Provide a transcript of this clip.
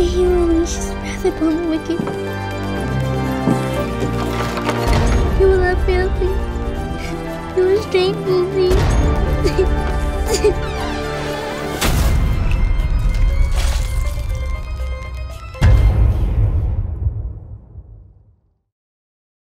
He will unleash his wrath upon the wicked. He will not fail me. He will strengthen me.